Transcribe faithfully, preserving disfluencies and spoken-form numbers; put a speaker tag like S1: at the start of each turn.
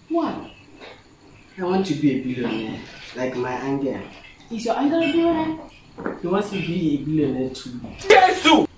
S1: What?
S2: I want to be a billionaire, like my uncle.
S1: Is your uncle a billionaire?
S2: He wants to be a billionaire too.
S3: Jesus!